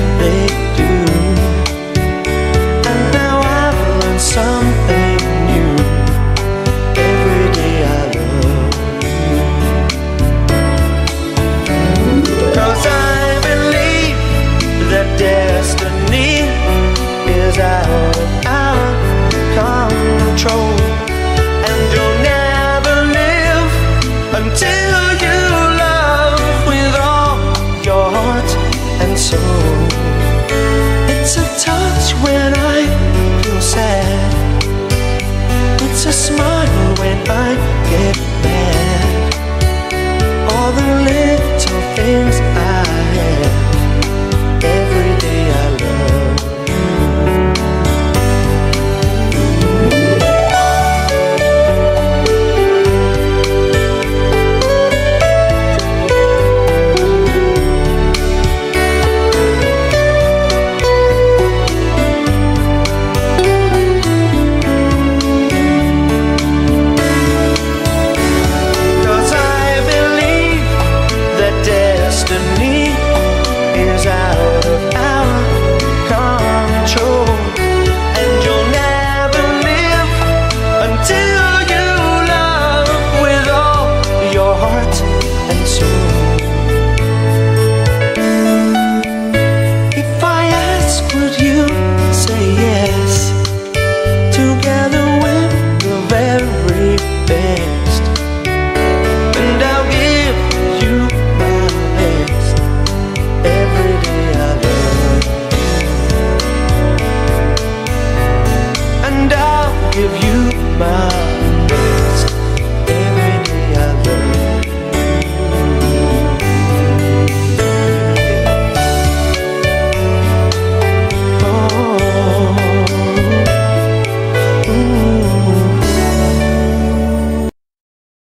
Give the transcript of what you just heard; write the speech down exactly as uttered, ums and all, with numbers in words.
they do. And now I've learned something new. Every day I love you. 'Cause I believe that destiny is out of our control. And you'll never live until you love with all your heart and soul. It's a touch when I feel sad. It's a smile when I get mad. All the little things I